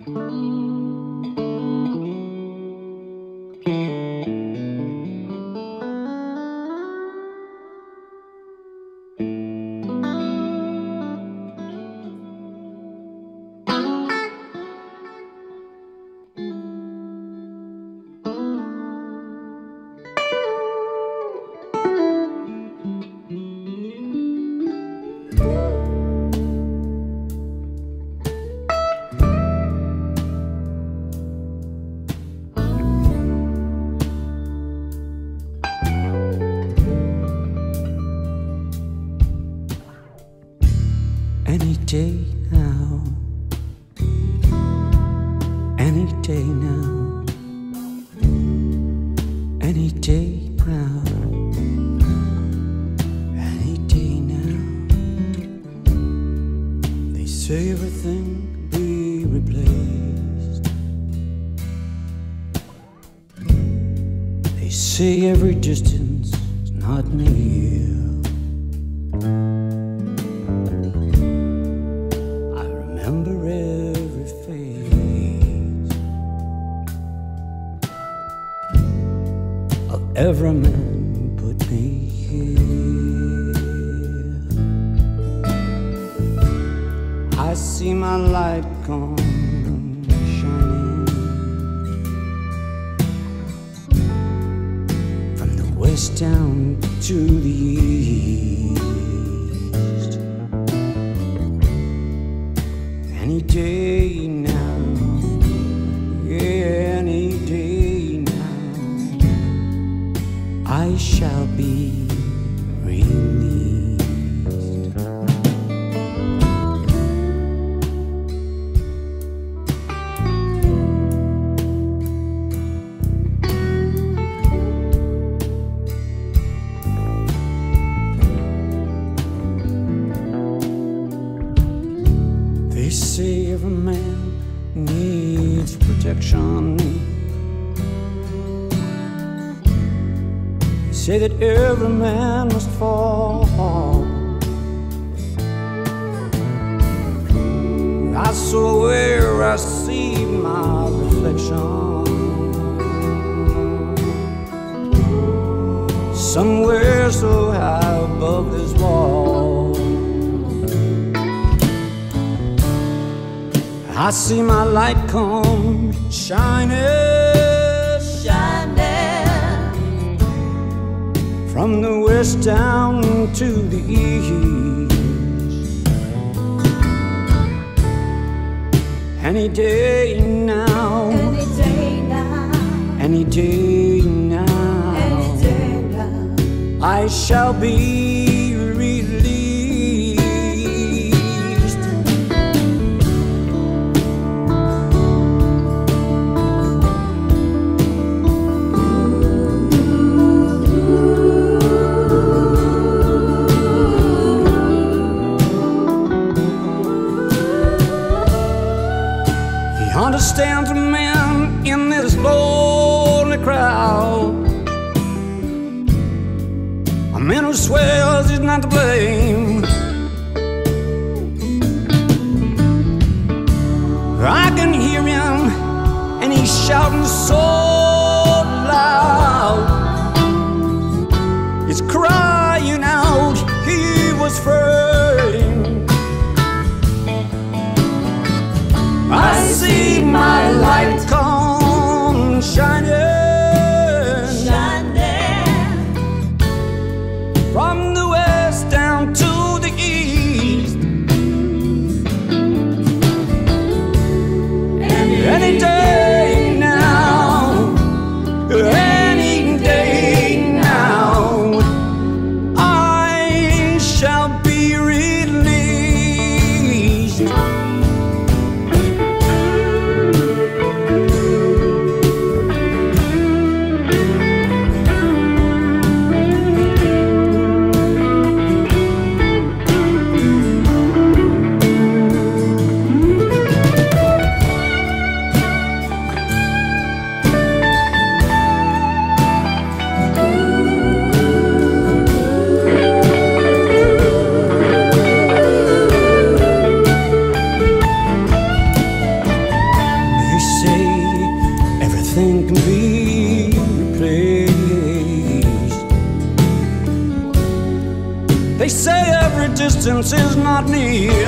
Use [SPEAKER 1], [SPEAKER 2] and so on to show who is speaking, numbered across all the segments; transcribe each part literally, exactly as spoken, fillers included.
[SPEAKER 1] Any day now, any day now, any day now, any day now. They say everything can be replaced. They say every distance is not near. Every man who put me here. I see my light come shining from the west down to the east. Any day now, yeah, any day I shall be released. They say every man needs protection. Say that every man must fall. I swear I see my reflection somewhere so high above this wall. I see my light come shining, from the west down to the east. Any day now,
[SPEAKER 2] any day now,
[SPEAKER 1] any day now,
[SPEAKER 2] any day now,
[SPEAKER 1] I shall be released. Understands a man in this lonely crowd, a man who swears he's not to blame. I can hear him and he's shouting so loud, he's crying out he was afraid. I see my light come shining,
[SPEAKER 2] shining
[SPEAKER 1] from the west down to the east. Any, any day now, any day now, I shall be released. everything can be replaced. They say every distance is not near,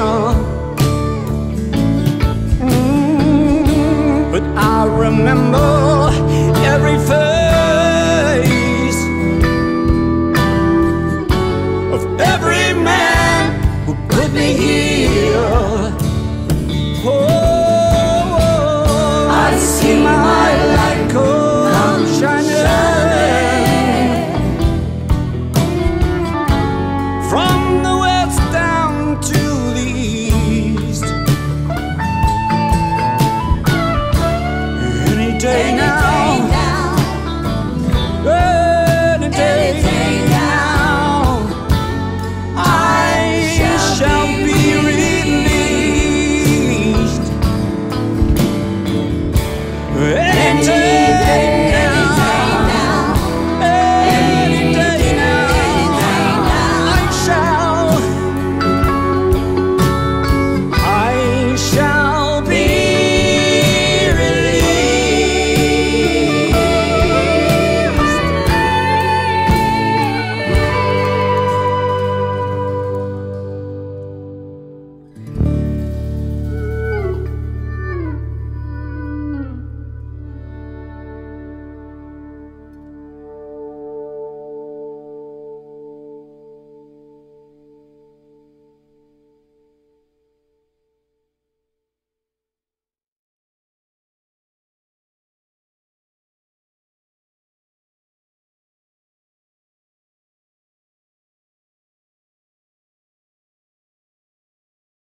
[SPEAKER 1] mm, but I remember every face